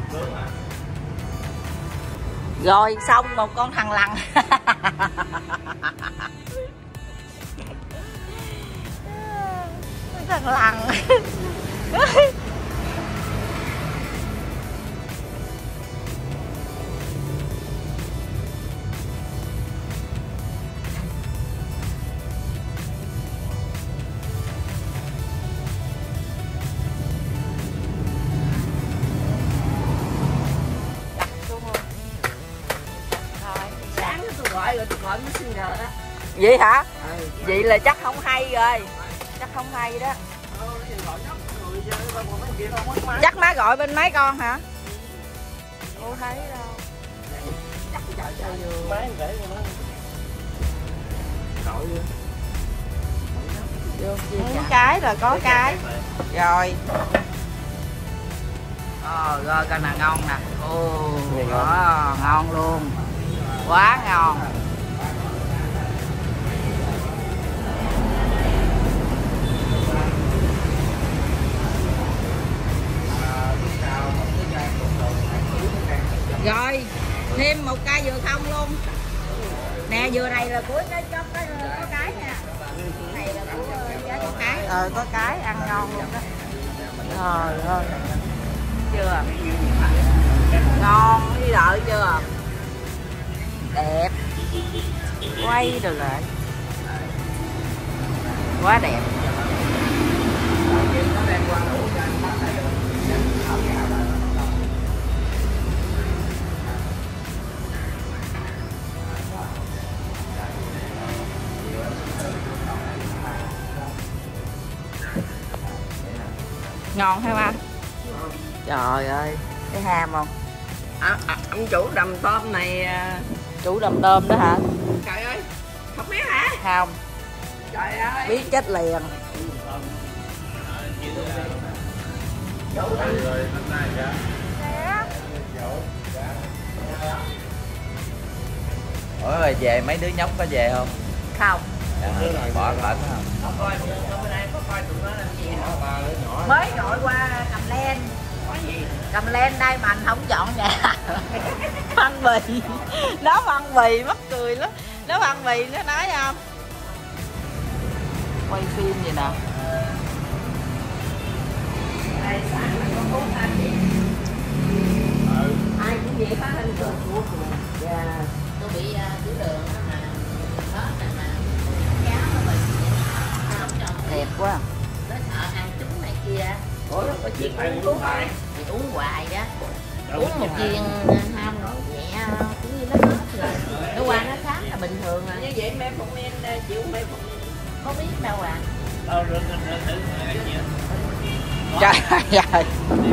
Rồi xong một con thằng lằn. Thằng lằn. Rồi tôi gọi Messenger đó. Vậy hả? Vậy là chắc không hay rồi. Chắc không hay đó. Chắc má gọi bên mấy con hả? Cô thấy đâu. Chắc trời máy để cho nó. Gọi Muốn cái rồi có cái. Rồi. Rồi coi nè ngon nè. Đó, ngon luôn. Quá ngon. Rồi thêm một cây dừa không luôn nè, dừa này là của cái có cái nha, này là của có cái có cái ăn ngon luôn đó. Trời ơi chưa, ngon với đợi chưa, đẹp, quay rồi lại quá đẹp. Ngon hay không? Trời ơi, cái ham không? Ông chủ đầm tôm này. Chủ đầm tôm đó hả? Trời ơi, không biết hả? Không. Trời ơi. Biết chết liền. Ủa rồi về mấy đứa nhóc có về không? Không. Bỏ lẫn không? Mới gọi qua Cầm Len. Cầm Len đây mà anh không chọn nhà. Văn Bì. Nó Văn Bì mắc cười lắm. Nó Văn Bì nó nói không? Quay phim gì nè. Ai cũng vậy phá hình rồi. Dạ. Tôi bị tiểu đường đó mà hết rồi mà cháo nó bị không cho Đẹp quá. nó sợ ăn trứng này kia. Ủa nó có chuyện uống thuốc hả? Thì uống hoài đó, uống một viên ham nhẹ cũng như nó hết rồi, nó qua nó khám là bình thường rồi. Như vậy mẹ Phụng Yên chịu mẹ Phụng Yên Có biết đâu à. Trời ơi.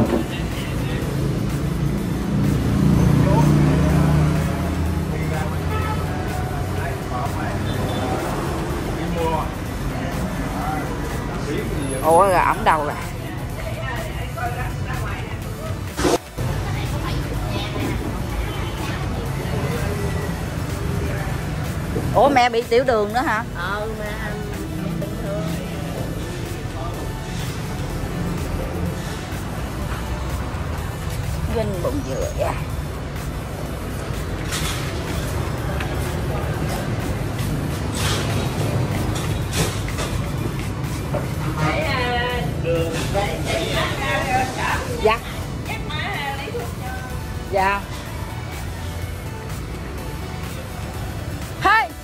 Ủa rồi ổng đâu rồi? Ủa mẹ bị tiểu đường nữa hả? Mà bình thường. Vinh bụng dừa ra. Dạ. Dạ. Hey.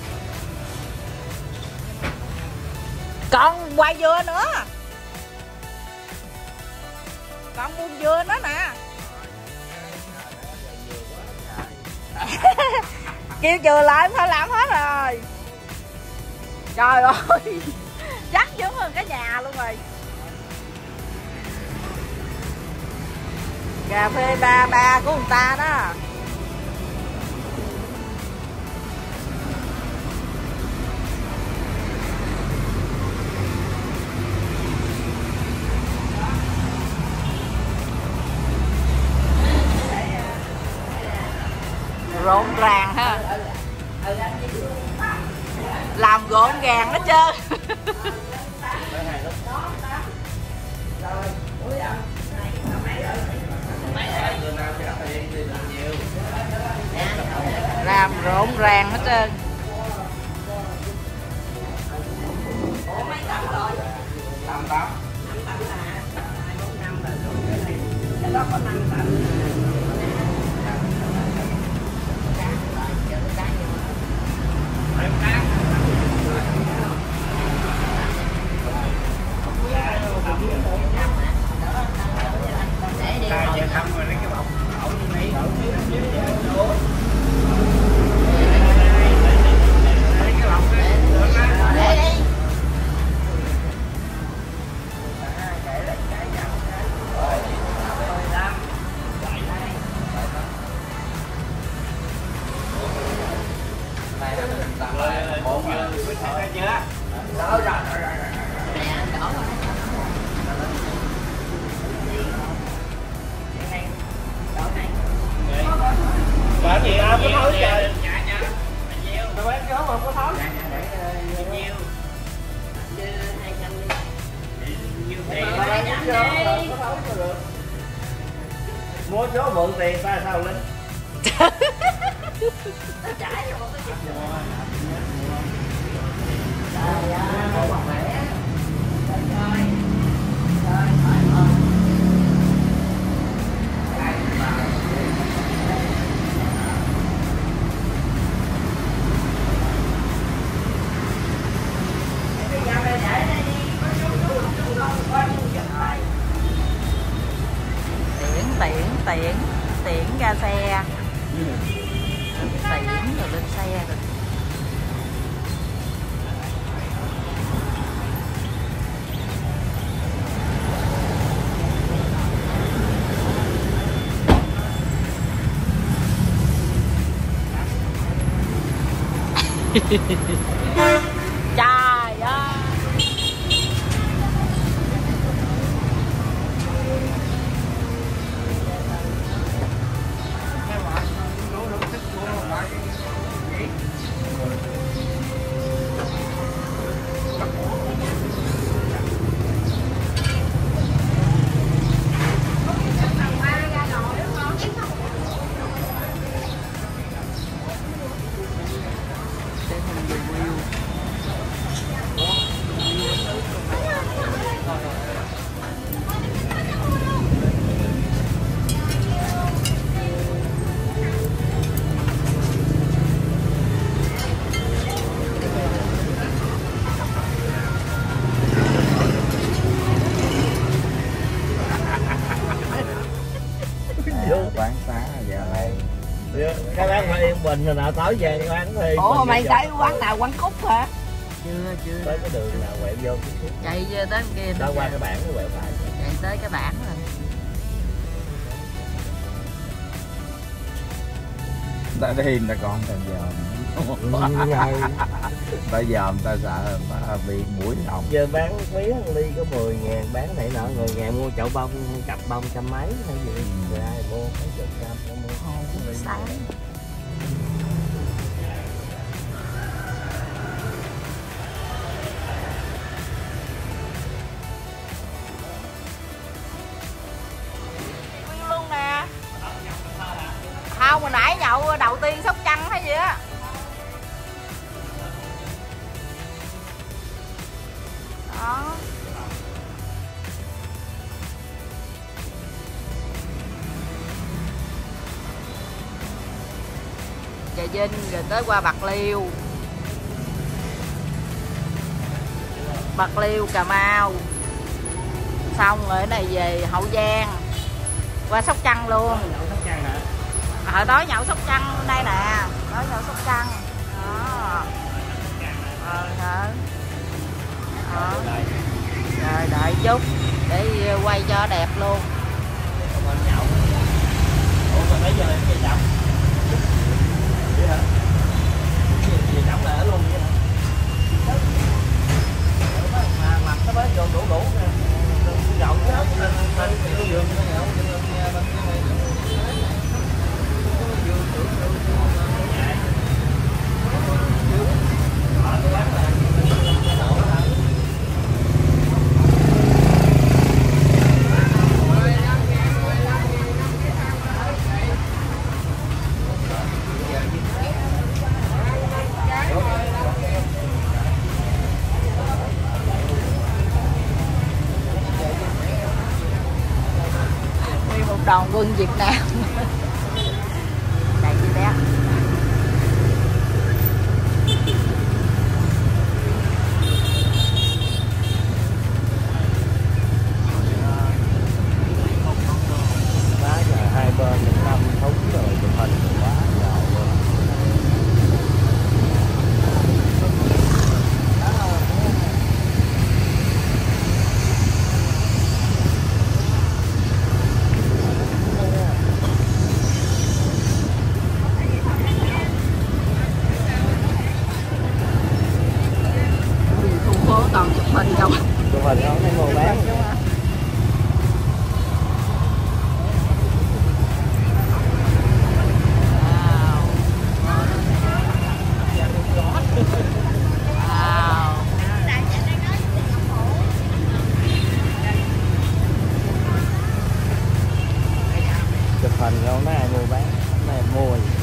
Còn quay dừa nữa. Còn buông dừa nữa nè. Kêu chừa lại phải làm hết rồi. Trời ơi. Chắc giống hơn cả nhà luôn rồi. Cà phê ba ba của người ta đó. Rộn ràng ha. Làm rộn ràng hết trơn. làm rộn ràng hết trơn. Bạn gì không có thối trời. Tao bán chó mà không có thối. Mua số mượn tiền ta sao Linh? Tiễn ra xe, tiễn rồi lên xe rồi. Trời ơi. Quán xá giờ này các bác phải yên bình rồi nào tối về đi quán thì. Ủa mày tới quán nào, quán Cúc hả? Chưa. Tới cái đường nào quẹo vô Chạy tới bên kia. đó qua cái bảng nó quẹo phải. Chạy tới cái bảng rồi. ta đi người ta còn thèm dòm. Ta dòm ta sợ ta bị mũi họng. Giờ bán mía ly có 10.000, bán này nọ 10.000 mua chậu bông, cặp bông trăm mấy hay gì rồi ai mua mấy chục trăm mua. Sáng. Luôn nè. Không, hồi nãy nhậu đầu tiên Sóc Trăng hay gì á. Đó. Trà Vinh rồi tới qua Bạc Liêu, Bạc Liêu, Cà Mau, xong rồi này về Hậu Giang, qua Sóc Trăng luôn. Hồi tối nhậu Sóc Trăng đây nè, tối nhậu Sóc Trăng đó. Rồi đợi chút để quay cho đẹp luôn. Ủa mà mấy giờ em về chậm? Vậy hả? Về chậm là ở luôn vậy hả? Mà mặt nó mới vô đủ nè. Nhậu cái hết lên giường nó nhậu. Việt Nam. Chạy đi bé. Quá trời, hai bên 5 thúng rồi chụp hình quá giàu luôn. Khu phố toàn chụp hình không. Chụp hình không thấy mua bán. Chụp hình không thấy ai mua bán, không thấy ai mua gì.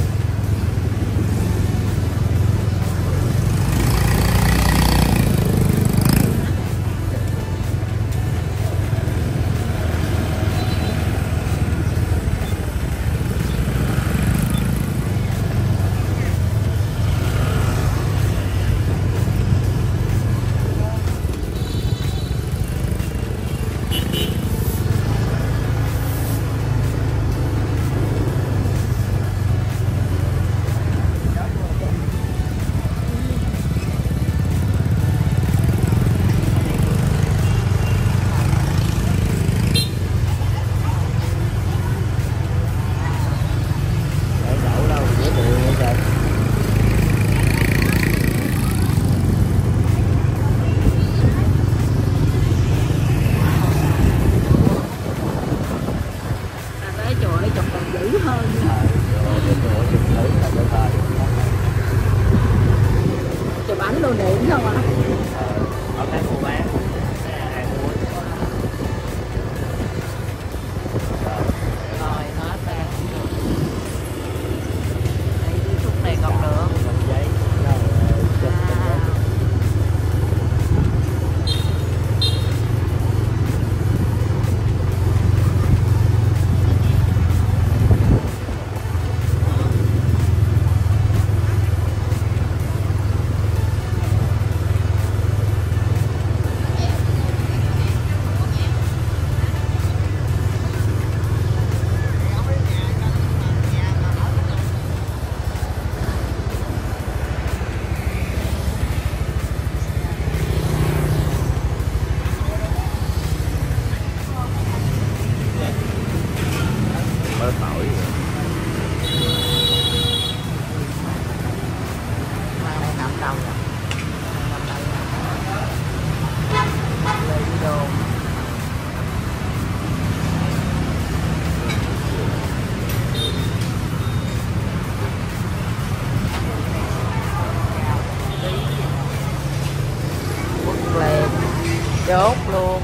Chụp ảnh lưu niệm không ạ? Ở cái mua bán ai mua. Rồi hết rồi. Đây khúc này còn được. Làm giấy chụp mới tỏi rồi. Mang đây 5 đồng rồi. 5 đồng rồi. Về đi đồ. Quất lên. Chốt luôn.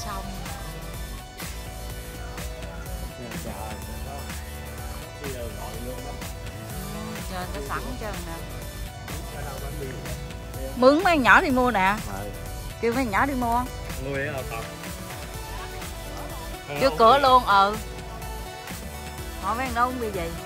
sông. Trời nó sẵn trơn nè. Mướn mấy nhỏ đi mua nè. Kêu mấy nhỏ đi mua. Nuôi ở tập. Trước cửa luôn. Hỏi mấy nó không bị gì.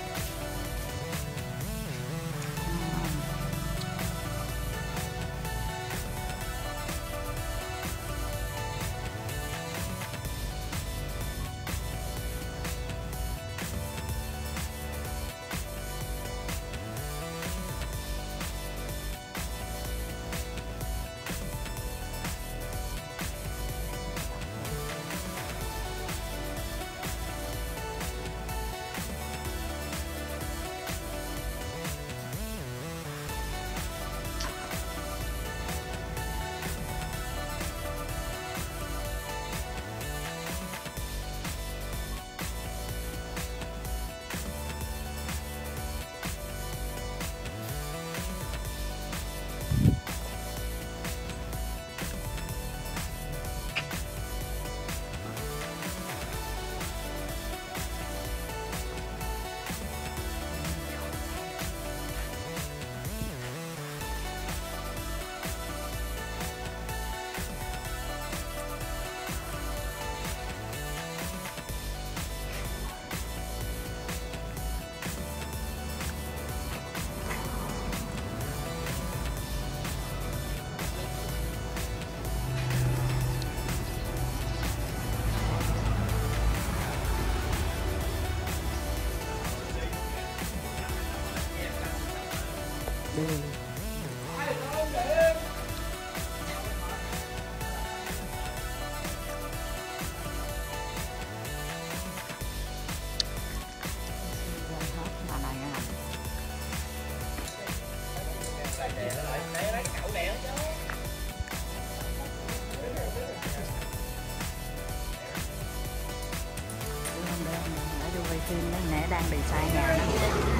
Phim mấy mẹ đang đi xa nhà đó.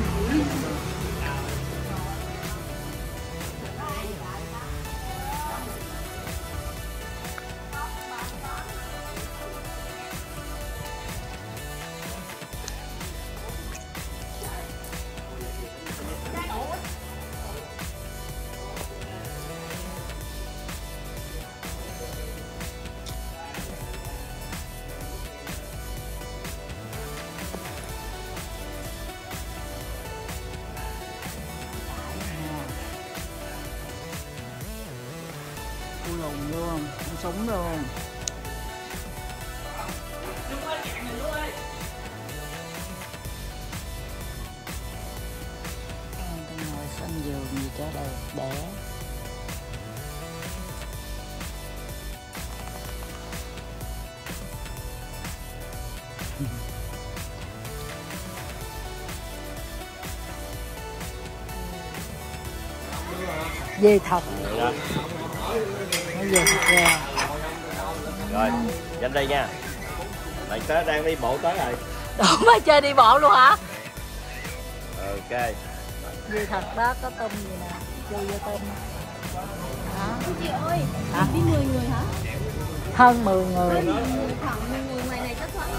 Lùn luôn, con súng luôn. Tôi ngồi sân giường gì cho đẹp đẽ. Dê thật. Về thật ra. Rồi, nhanh đây nha. Mày tới đang đi bộ tới rồi. Đủ mà chơi đi bộ luôn hả? Ok. Dê thật đó, có tôm gì nè. Chơi vô tôm. Hả? Chị ơi, hả? đi 10 người hả? Hơn 10 người. Hơn 10 người, khoảng 10 người ngoài này chắc khoảng.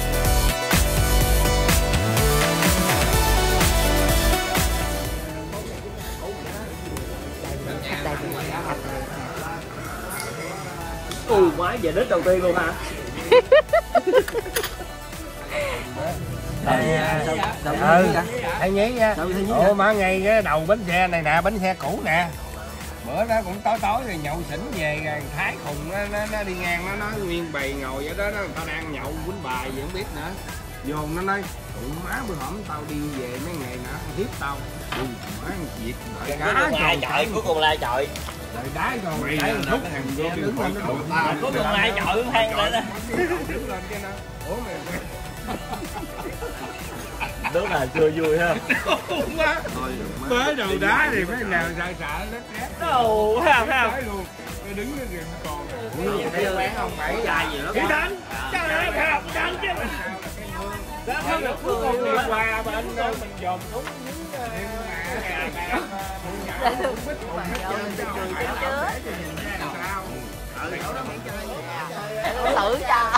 Má về đích đầu tiên luôn hả? Anh nhí nha. Ủa má ngay cái đầu bánh xe này nè, bánh xe cũ nè. Bữa đó cũng tối tối rồi nhậu xỉn về Thái khùng nó đi ngang nó nói nguyên bầy ngồi ở đó, người ta đang nhậu quýnh bài gì không biết nữa. Vô nó nói tụi má bữa hổm tao đi về mấy ngày nữa hiếp tao. Má việc đợi cá chọi cuối cùng la chọi. Đợi đá rồi đá thúc thằng vô đứng lên nó đụng tao. Cuối cùng ai chọi cũng than lên đó. Đứng lên cái nó. Ủa mày Đứa nào chưa vui ha. mới đầu đá thì mấy nào sợ sợ nó ép. Đâu ha ha. Luôn. Nó đứng nó rừng còn. Đây bán không phải dài gì đó. Cái đánh. Trời ơi, không đánh chứ. Đó không được cuối cùng đi qua bên đó mình dòm đúng xử cho.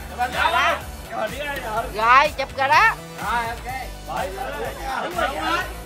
Rồi chụp rồi đó. Rồi ok.